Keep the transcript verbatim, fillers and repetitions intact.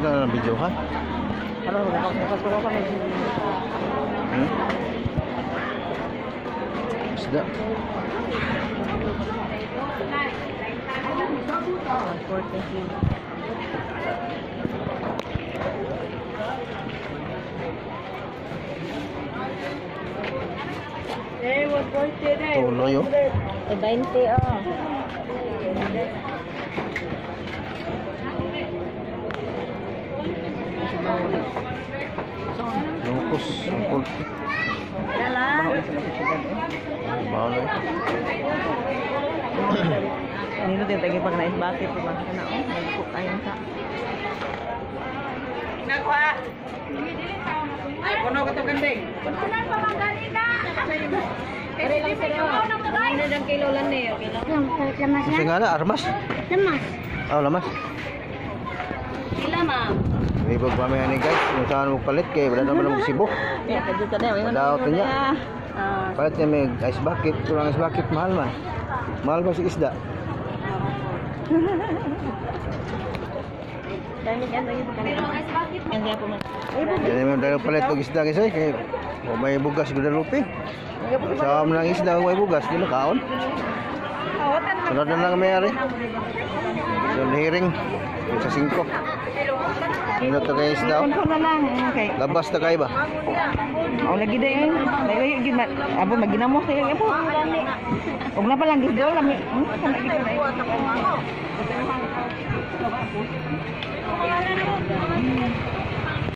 na ng video ha. Ano, magkakasulo ka na. Hmm? Isda. Eh, one forty na. Tuloy oh. Eh, twenty oh. Lungkos. Lungkos. Dala. Bawal eh. Nino din tagi pag nais bakit po ba kana oh, nagcook ayon sa. Nagwa. Kuno ka to gandeng. Kuno pa magalina. Pare lang sa ano lang kilo lang niyo, kilo. Lamas Kasi nga na, armas. Lamas. Oh, lamas. Sila ma'am. May pagpamay ni guys. Kung saan mo palit kay wala naman ng sibo. Ya, kadyo ka na. Daot niya. Ah. Palit niya may ice bucket. Kurang ice bucket, mahal man. Mahal pa si isda. Dami yan lagi po kanina. Ice bucket. Yan po man. Yan may dahil palit pag isda kasi kay kung may bugas Guadalupe. Sa mo ng isda kung may bugas, di makaon. Sunod na lang mayari. So, hearing sa singko. Ano to kayo isda? Konto na lang. Okay. Labas na kayo ba? Oh, lagi din. Lagi gid ma. Abo maginamo kayo po. Og na pa lang gid daw lami. Kana gid na.